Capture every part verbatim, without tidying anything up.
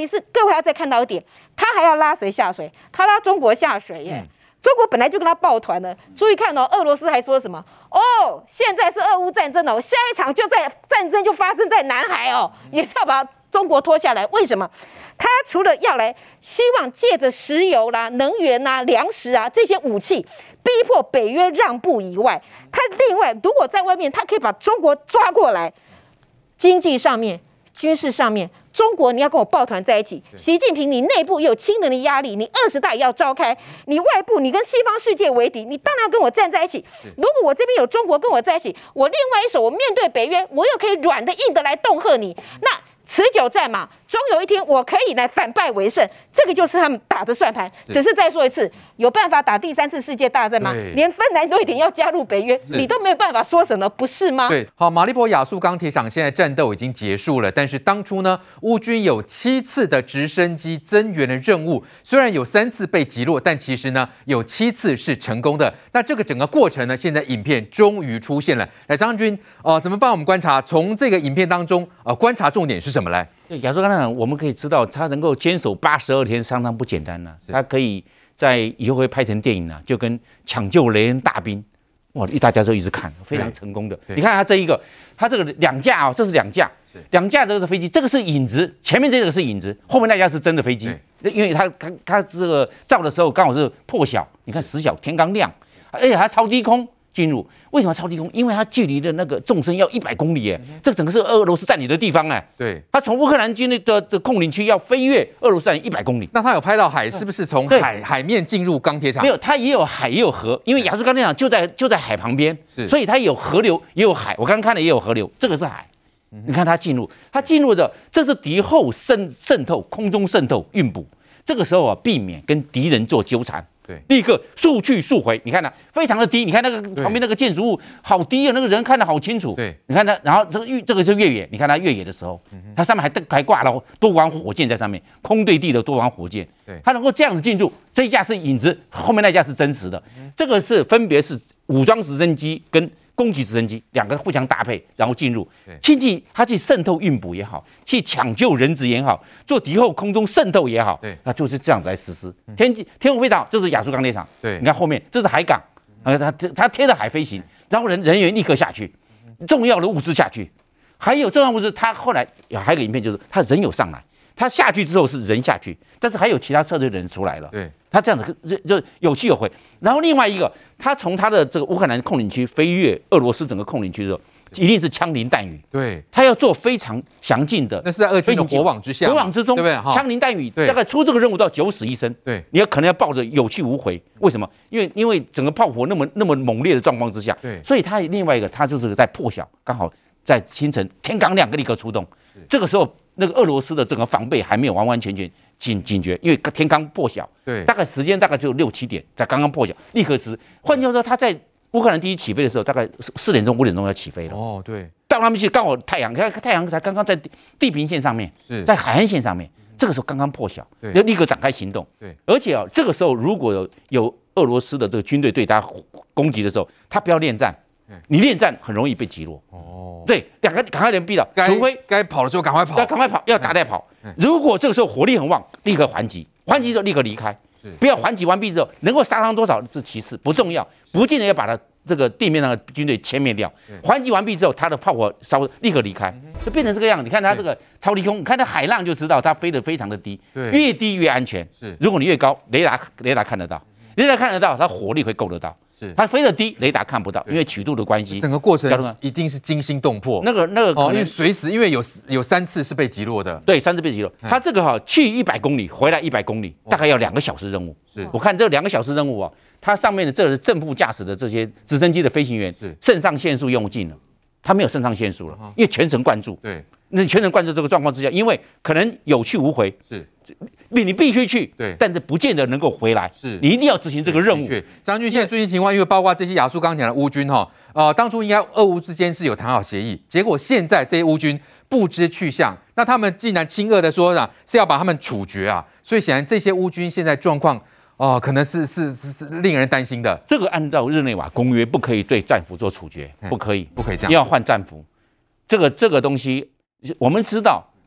题是，各位还要再看到一点，他还要拉谁下水？他拉中国下水耶。嗯、中国本来就跟他抱团了。注意看哦，俄罗斯还说什么？哦，现在是俄乌战争哦，下一场就在战争就发生在南海哦，也是要把中国拖下来。为什么？他除了要来希望借着石油啦、能源啦、粮食啊这些武器逼迫北约让步以外，他另外如果在外面，他可以把中国抓过来，经济上面、军事上面。中国，你要跟我抱团在一起。习近平，你内部也有亲人的压力，你二十大也要召开，你外部你跟西方世界为敌，你当然要跟我站在一起。如果我这边有中国跟我在一起，我另外一手我面对北约，我又可以软的硬的来恫吓你，那持久战嘛，终有一天我可以来反败为胜。这个就是他们打的算盘。只是再说一次，有办法打第三次世界大战吗？连芬兰、瑞典要加入北约，你都没有办法说什么，不是吗？ 对，好，马利波亚速钢铁厂现在战斗已经结束了，但是当初呢，乌军有七次的直升机增援的任务，虽然有三次被击落，但其实呢有七次是成功的。那这个整个过程呢，现在影片终于出现了。来，张军，呃，怎么帮我们观察？从这个影片当中，呃，观察重点是什么来？ 亚速钢铁厂，我们可以知道，他能够坚守八十二天，相当不简单了、啊。他可以在以后会拍成电影啊，就跟抢救雷恩大兵，哇，大家都一直看，非常成功的。你看他这一个，他这个两架啊、哦，这是两架，两架这个飞机，这个是影子，前面这个是影子，后面那架是真的飞机，因为他他他这个照的时候刚好是破晓，你看时小天刚亮，而且还超低空。进入为什么超低空？因为它距离的那个纵深要一百公里，哎，这整个是俄罗斯占领的地方，哎， 对， 它从乌克兰军队的的控领区要飞越俄罗斯占领一百公里。 那它有拍到海，是不是从海海面进入钢铁厂？ 没有，它也有海也有河，因为亚速钢铁厂就在就在海旁边，所以它有河流也有海。我刚刚看了也有河流，这个是海。你看它进入，它进入的这是敌后渗渗透、空中渗透、运补。这个时候啊，避免跟敌人做纠缠。 对， 立刻速去速回，你看呢、啊，非常的低。你看那个旁边那个建筑物好低啊，那个人看得好清楚。 对， 你看它，然后这个越这个是越野，你看它越野的时候，它上面还还挂了多管火箭在上面，空对地的多管火箭。 对， 它能够这样子进入，这一架是影子，后面那架是真实的。这个是分别是武装直升机跟攻击直升机两个互相搭配，然后进入，亲近它去渗透运补也好，去抢救人质也好，做敌后空中渗透也好，对，那就是这样子来实施。天天空飞岛，这是亚速钢铁厂，对，你看后面这是海港，呃，它它贴着海飞行，然后人人员立刻下去，重要的物资下去，还有重要物资，它后来还有一个影片就是他人有上来，他下去之后是人下去，但是还有其他车队的人出来了，对。他这样子就就有去有回，然后另外一个，他从他的这个乌克兰控领区飞越俄罗斯整个控领区的时候，一定是枪林弹雨。对，他要做非常详尽的， 那是在俄军的火网之下， 火网之中，对不对？枪林弹雨，大概出这个任务到九死一生。对，你要可能要抱着有去无回。为什么？因为因为整个炮火那么那么猛烈的状况之下，对，所以他另外一个，他就是在破晓，刚好在清晨天刚亮，立刻出动。这个时候，那个俄罗斯的整个防备还没有完完全全。警警觉，因为天刚破晓，对，大概时间大概只有六七点，才刚刚破晓，立刻实施。换句话说，他在乌克兰第一起飞的时候，大概四点钟、五点钟要起飞了。哦，对，到他们去刚好太阳，看太阳才刚刚在地平线上面，在海岸线上面，这个时候刚刚破晓，要立刻展开行动。对，而且啊，这个时候如果有有俄罗斯的这个军队对他攻击的时候，他不要恋战。你恋战很容易被击落哦，对，两个赶快连逼了，除非该跑的时候赶快跑， 要赶快跑，要打带跑。如果这个时候火力很旺，立刻还击，还击之后立刻离开，不要还击完毕之后能够杀伤多少是其次，不重要，不见得要把他这个地面上的军队歼灭掉。还击完毕之后，他的炮火烧立刻离开，就变成这个样子。你看他这个超低空，你看他海浪就知道他飞得非常的低，越低越安全。是，如果你越高，雷达雷达看得到，雷达看得到，他火力会够得到。是，它飞得低，雷达看不到，因为曲度的关系。 整个过程一定是惊心动魄。 那个那个哦，因为随时因为有有三次是被击落的， 对，三次被击落。它这个哈去一百公里，回来一百公里，大概要两个小时任务。是，我看这两个小时任务啊，它上面的这个正副驾驶的这些直升机的飞行员，肾上腺素用尽了，他没有肾上腺素了，因为全神贯注。对。那全神贯注这个状况之下，因为可能有去无回，是，你必须去，对，但是不见得能够回来，是，你一定要执行这个任务。 张军，现在最新情况，因为包括这些亚速钢铁的乌军哈，呃，当初应该俄乌之间是有谈好协议，结果现在这些乌军不知去向，那他们竟然亲俄的说啊是要把他们处决啊，所以显然这些乌军现在状况哦、呃，可能是是是是令人担心的。 这个按照日内瓦公约不可以对战俘做处决，不可以， 不可以这样， 要换战俘。这个这个东西。我们知道，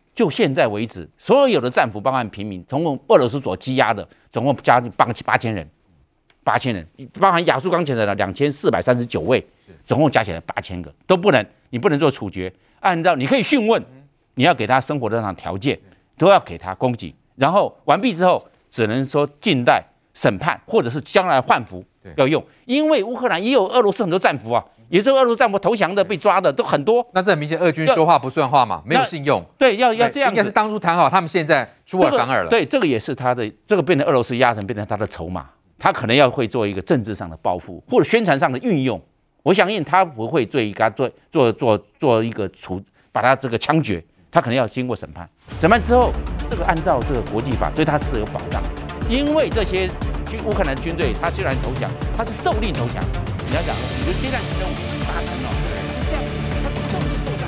就现在为止，所有的战俘包含平民，总共俄罗斯所羁押的，总共加近八八千人，八千人，包含亚速钢铁的两千四百三十九位，总共加起来八千个，都不能，你不能做处决，按照你可以讯问，你要给他生活的上条件，都要给他供给，然后完毕之后，只能说静待审判，或者是将来换俘要用，因为乌克兰也有俄罗斯很多战俘啊。也就是俄罗斯战俘投降的、被抓的都很多， 那这很明显，俄军说话不算话嘛，没有信用。 对，要要这样， 应该是当初谈好，他们现在出尔反尔了。 对，这个也是他的，这个变成俄罗斯压成变成他的筹码，他可能要会做一个政治上的报复，或者宣传上的运用。我相信他不会对他做做做做一个处，把他这个枪决，他可能要经过审判。审判之后，这个按照这个国际法对他是有保障，因为这些军乌克兰军队，他虽然投降，他是受令投降。你要讲，你就接下来任务达成了，是这样，他是受令做。